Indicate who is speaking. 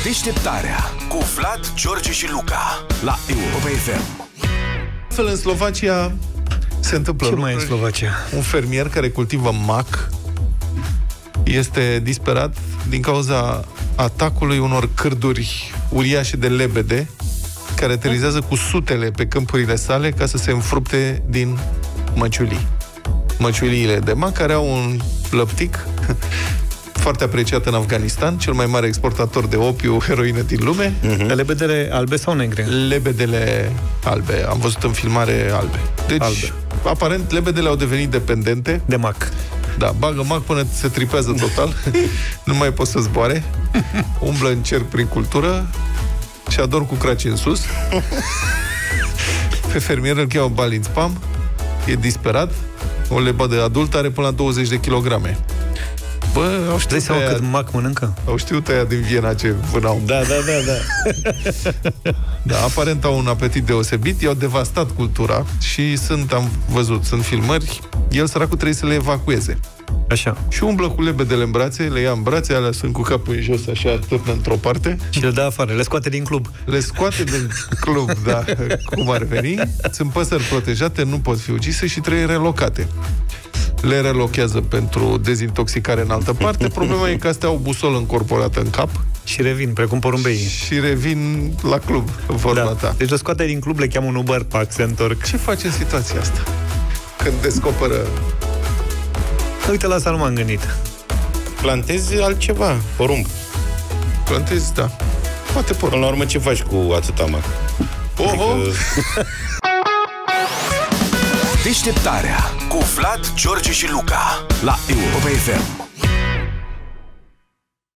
Speaker 1: Deșteptarea cu Vlad, George și Luca la Europa FM.
Speaker 2: Altfel, în Slovacia se întâmplă
Speaker 3: Ce mai în Slovacia?
Speaker 2: Un fermier care cultivă mac este disperat din cauza atacului unor cârduri uriașe de lebede care aterizează cu sutele pe câmpurile sale ca să se înfrupte din măciulii. Măciuliile de mac care au un lăptic foarte apreciat în Afganistan, cel mai mare exportator de opiu, heroină din lume.
Speaker 3: Lebedele albe sau negre?
Speaker 2: Lebedele albe. Am văzut în filmare albe. Deci, albe. Aparent, lebedele au devenit dependente
Speaker 3: de mac.
Speaker 2: Da, bagă mac până se tripează total. Nu mai pot să zboare. Umblă în cerc prin cultură și ador cu craci în sus. Pe fermier îl cheamă Balin Spam. E disperat. O lebădă adultă are până la 20 de kilograme. Bă, au știut
Speaker 3: seama cât mac mănâncă?
Speaker 2: Au știut aia din Viena ce vânau.
Speaker 3: Da.
Speaker 2: Da, aparent au un apetit deosebit. I-au devastat cultura și am văzut, sunt filmări. El, săracul, trebuie să le evacueze.
Speaker 3: Așa.
Speaker 2: Și umblă cu lebedele în brațe, le ia în brațe, alea sunt cu capul în jos, așa, târnă într-o parte.
Speaker 3: Și le dă afară, le scoate din club.
Speaker 2: Le scoate din club, da, cum ar veni. Sunt păsări protejate, nu pot fi ucise și trebuie relocate. Le relochează pentru dezintoxicare în altă parte. Problema e că astea au busolă încorporată în cap.
Speaker 3: Și revin, precum porumbeii.
Speaker 2: Și revin la club, în forma ta.
Speaker 3: Deci le scoate din club, le cheamă un Uber Park, se întorc.
Speaker 2: Ce faci în situația asta? Când descoperă...
Speaker 3: Uite, la asta nu m-am gândit.
Speaker 4: Plantezi altceva, porumb.
Speaker 2: Plantezi, da. Poate porumb.
Speaker 4: Până la urmă, ce faci cu atâta mac?
Speaker 1: Deșteptarea cu Vlad, George și Luca la Europa FM.